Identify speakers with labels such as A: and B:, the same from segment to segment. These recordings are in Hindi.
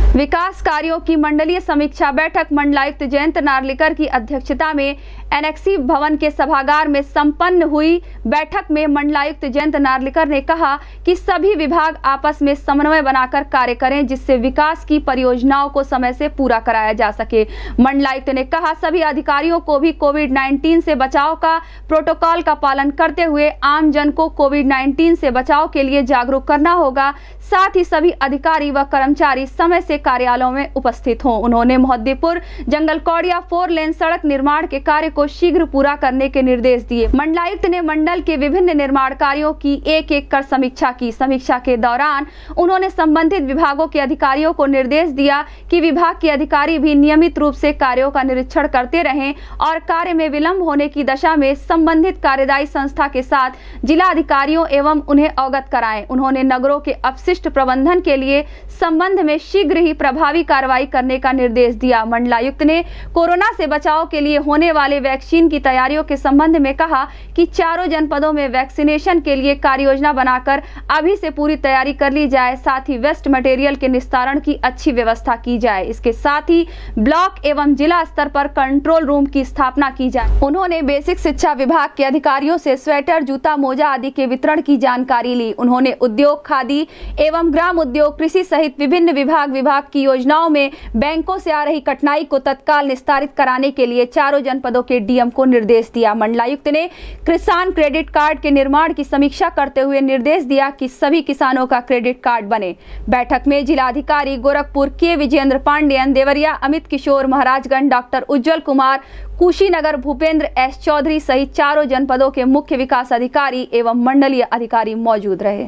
A: विकास कार्यों की मंडलीय समीक्षा बैठक मंडलायुक्त जयंत नार्लिकर की अध्यक्षता में एनेक्सी भवन के सभागार में संपन्न हुई। बैठक में मंडलायुक्त जयंत नार्लिकर ने कहा कि सभी विभाग आपस में समन्वय बनाकर कार्य करें, जिससे विकास की परियोजनाओं को समय से पूरा कराया जा सके। मंडलायुक्त ने कहा सभी अधिकारियों को भी कोविड-19 से बचाव का प्रोटोकॉल का पालन करते हुए आम जन को कोविड-19 से बचाव के लिए जागरूक करना होगा। साथ ही सभी अधिकारी व कर्मचारी समय से कार्यालयों में उपस्थित हों। उन्होंने मोहद्दीपुर जंगलकौड़िया 4 लेन सड़क निर्माण के कार्य को शीघ्र पूरा करने के निर्देश दिए। मंडलायुक्त ने मंडल के विभिन्न निर्माण कार्यों की एक-एक कर समीक्षा की। समीक्षा के दौरान उन्होंने संबंधित विभागों के अधिकारियों को निर्देश दिया कि विभाग के अधिकारी भी नियमित रूप से कार्यों का निरीक्षण करते रहें और कार्य में विलंब होने की दशा में संबंधित कार्यदायी संस्था के साथ जिला अधिकारियों एवं उन्हें अवगत कराएं। उन्होंने नगरों के अपशिष्ट प्रबंधन के लिए संबंध में शीघ्र ही प्रभावी कार्रवाई करने का निर्देश दिया। मंडलायुक्त ने कोरोना से बचाव के लिए होने वाले वैक्सीन की तैयारियों के संबंध में कहा कि चारों जनपदों में वैक्सीनेशन के लिए कार्य योजना बनाकर अभी से पूरी तैयारी कर ली जाए। साथ ही वेस्ट मटेरियल के निस्तारण की अच्छी व्यवस्था की जाए। इसके साथ ही ब्लॉक एवं जिला स्तर पर कंट्रोल रूम की स्थापना की जाए। उन्होंने बेसिक शिक्षा विभाग के अधिकारियों से स्वेटर, जूता, मोजा आदि के वितरण की जानकारी ली। उन्होंने उद्योग, खादी एवं ग्राम उद्योग, कृषि सहित विभिन्न विभाग की योजनाओं में बैंकों से आ रही कठिनाई को तत्काल निस्तारित कराने के लिए चारों जनपदों के डीएम को निर्देश दिया। मंडलायुक्त ने किसान क्रेडिट कार्ड के निर्माण की समीक्षा करते हुए निर्देश दिया कि सभी किसानों का क्रेडिट कार्ड बने। बैठक में जिलाधिकारी गोरखपुर के विजयेंद्र पांडेयन, देवरिया अमित किशोर, महाराजगंज डॉक्टर उज्जवल कुमार, कुशीनगर भूपेंद्र एस चौधरी सहित चारों जनपदों के मुख्य विकास अधिकारी एवं मंडलीय अधिकारी मौजूद रहे।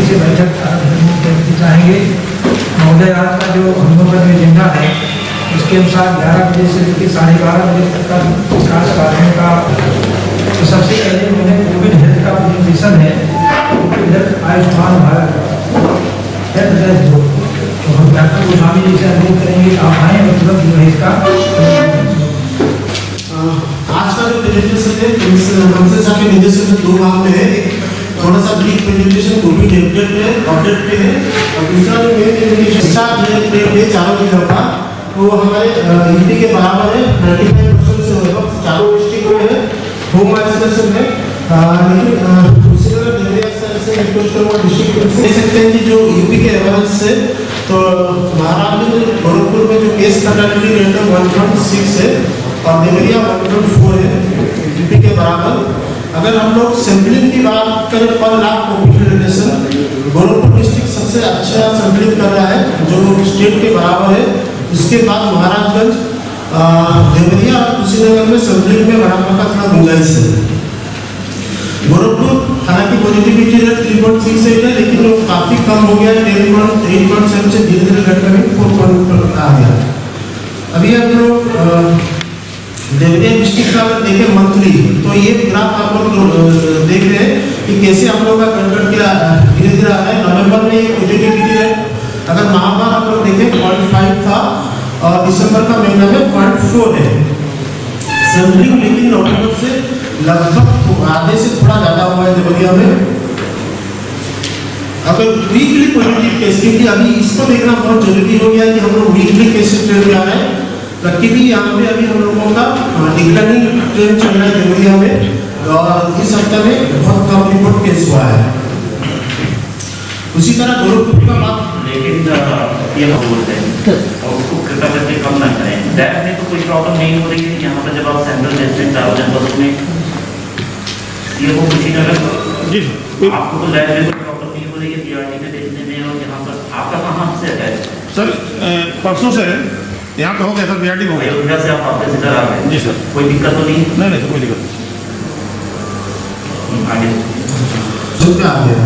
B: महोदय, आज का जो हम लोगों का एजेंडा है उसके अनुसार 11 बजे से लेकर 12:30 बजे तक का विकास कार्यों का तो सबसे पहले उन्हें कोविड हेल्थ का प्रेजेंटेशन है। Covid health Ayushman Bharat health health जो तो हम डॉक्टर गोस्वामी जी से अनुरोध करेंगे आप आए मतलब जो है इसका
C: आज का जो प्रेजेंटेशन है हमसे साहब के निर्देशन में 2 भाग में है। थोड़ा सा ब्रीफ प्रेजेंटेशन कोविड अपडेट पे है और दूसरा जो मेन प्रेजेंटेशन चारों जिलों का वो हमारे यूपी के बराबर है। 95% से लगभग चारों डिस्ट्रिक्ट में है। होम आइसोलेशन है लेकिन दूसरी तरफ देवरिया से रिक्वेस्ट करूँगा डिस्ट्रिक्ट देख सकते हैं कि जो यूपी के एवरेज से तो महाराष्ट्र में गोरखपुर में जो केस फैटेलिटी रेट है 1.6 है और देवरिया 1.4 है यूपी के बराबर। अगर हम लोग सैंपलिंग की बात करें पर लाख पॉपुलेशन, गोरखपुर डिस्ट्रिक्ट सबसे अच्छा सैंपलिंग कर रहा है जो स्टेट के बराबर है। उसके बाद महाराजगंज, देवरिया और कुशीनगर में सैंपलिंग में बढ़ाने का थोड़ा गुंजाइश है। गोरखपुर हालांकि पॉजिटिविटी रेट 3.68 है लेकिन वो काफ़ी कम हो गया है। 8.7 से धीरे धीरे घटकर 4.1 आ गया। अभी हम लोग देवरिया डिस्ट्रिक्ट का अगर देखें मंथली तो ये ग्राफ आप लोग देख रहे हैं कि कैसे हम लोग का कंट्रोल किया धीरे धीरे आ रहा है। नवंबर में ये पॉजिटिविटी रेट अगर वहाँ पर आप लोग देखें 0.5 था और दिसंबर का महीना में 0.4 है। सैंपलिंग लेकिन नवंबर से लगभग आधे से थोड़ा ज़्यादा हुआ है देवरिया में। अगर वीकली पॉजिटिव केस, क्योंकि अभी इसको देखना बहुत जरूरी हो गया है कि हम लोग वीकली केसेस ट्रेंड में आ रहे हैं। लकीली यहाँ पे अभी हम लोगों का डिक्लाइनिंग ट्रेंड चल रहा है देवरिया में और इस हफ्ते में बहुत कम रिपोर्ट केस हुआ है। उसी तरह गोरखपुर का बात
D: लेकिन ये बोलते हैं और उसको कृपया करके कम ना करें। दैट में तो कोई प्रॉब्लम नहीं हो रही है। यहाँ पर जब आप सैंपल देते हैं चारों जनपदों में ये वो कुशीनगर आपको तो लैब में कोई प्रॉब्लम नहीं हो रही है पीआरटी में देखने में। और यहाँ पर आपका कहाँ से है
E: सर? परसों से यहाँ पे हो गया सर, बीआरटी हो गया।
D: अयोध्या से आप वापस इधर आ गए?
E: जी सर।
D: कोई दिक्कत तो नहीं?
E: नहीं कोई दिक्कत नहीं।
D: आगे
C: सुनते आ गया।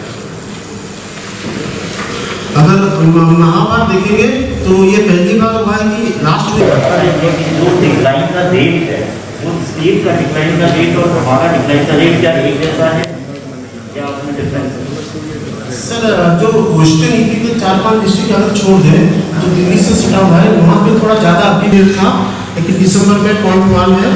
C: अगर वहाँ पर देखेंगे तो ये पहली बार हुआ है कि लास्ट में
D: जो डिक्लाइन का रेट है वो स्टेट का डिक्लाइन का रेट और हमारा डिक्लाइन का रेट क्या एक जैसा है क्या उसमें डिफरेंस है?
C: सर जो वेस्टर्न यूपी के 4-5 डिस्ट्रिक्ट अगर छोड़ दें जो दिल्ली से सटा हुआ है वहाँ पे थोड़ा ज़्यादा अभी रेट था लेकिन दिसंबर में 0.1 है।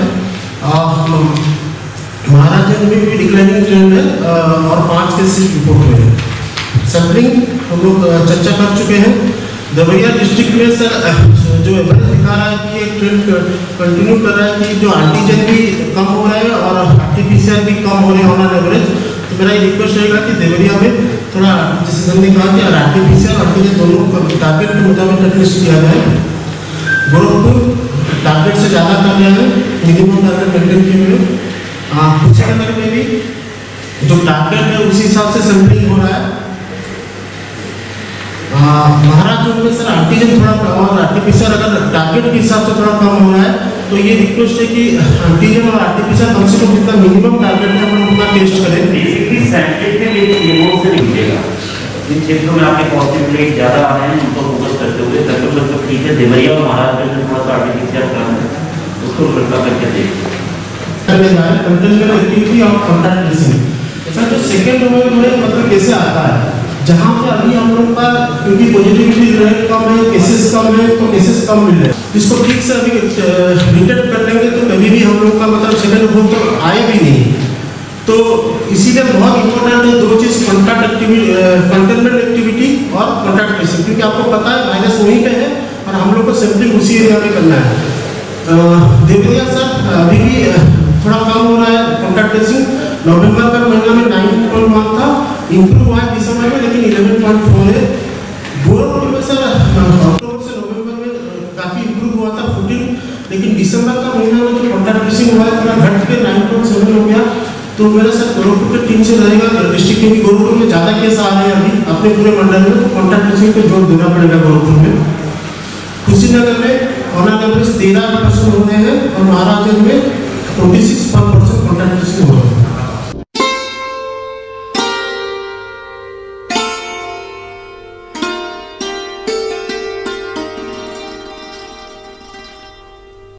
C: महाराष्ट्र में भी डिक्लाइनिंग ट्रेंड है और 5 केसेस रिपोर्ट हुए हैं। सैंपलिंग हम लोग चर्चा कर चुके हैं। देवरिया डिस्ट्रिक्ट में सर जो एवरेज दिखा रहा है कि एक ट्रेंड कंटिन्यू कर रहा है कि जो एंटीजन भी कम हो रहा है और आरटीपीसीआर भी कम हो रहे हैं ऑन एवरेज। तो मेरा ये रिक्वेस्ट रहेगा कि देवरिया में थोड़ा जैसे हमने कहा कि आरटीपीसीआर और आरटीजन दोनों टारगेट के मुताबिक टेस्ट किया जाए। गोरखपुर टारगेट से ज़्यादा कर रहे हैं, मिनिमम टारगेट मेंटेन किए हुए। कुशीनगर में भी जो टारगेट है उसी हिसाब से सैंपलिंग हो रहा है। महाराजगंज में सर एंटीजन थोड़ा और आरटीपीसीआर अगर टारगेट के हिसाब से थोड़ा कम हो रहा है, तो ये रिक्वेस्ट है कि एंटीजन और आरटीपीसीआर कम से कम जितना मिनिमम टारगेट है अपन उतना टेस्ट करें।
D: बेसिकली साइंटिफिक लेवल से नहीं मिलेगा। जिन क्षेत्रों में आपके पॉजिटिव रेट ज़्यादा आ रहे हैं उनको फोकस करते हुए तक तो ठीक है, देवरिया और महाराजगंज में थोड़ा सा आरटीपीसीआर करना है, उसको कृपा करके देखिए।
C: कंटेनमेंट एक्टिविटी और कॉन्टैक्ट ट्रेसिंग सर जो सेकेंड वेव में मतलब कैसे आता है, जहाँ पे अभी हम लोग का क्योंकि पॉजिटिविटी रेट कम है, केसेस कम है, तो केसेस कम मिल रहे हैं। इसको ठीक से अभी डिटेक्ट कर लेंगे तो कभी भी हम लोग का मतलब सेकेंड वेव तो आए भी नहीं। तो इसीलिए बहुत इंपॉर्टेंट है दो चीज़, कॉन्टैक्ट एक्टिविटी, कंटेनमेंट एक्टिविटी और कॉन्टैक्ट ट्रेसिंग, क्योंकि आपको पता है वायरस वहीं पे है और हम लोग को सैंपलिंग उसी एरिया में करना है। देवरिया सर अभी भी थोड़ा कम हो रहा है कॉन्टैक्ट ट्रेसिंग। नवंबर का महीना में 9.1 था, इंप्रूव हुआ है दिसंबर में लेकिन 11.4 है। गोरखपुर में सर अक्टूबर से नवंबर में काफ़ी इंप्रूव हुआ था 14, लेकिन दिसंबर का महीना में जो कॉन्टैक्ट ट्रेसिंग हुआ है थोड़ा घट के 9.7 हो गया। तो मेरा सर गोरखपुर की टीम से रहेगा डिस्ट्रिक्ट, क्योंकि गोरखपुर में ज़्यादा केस आ रहे हैं अभी अपने पूरे मंडल में, तो कॉन्टैक्ट ट्रेसिंग पे जोर देना पड़ेगा गोरखपुर में। कुशीनगर में ऑन एवरेज 13% हो रहे हैं और महाराजगंज में 26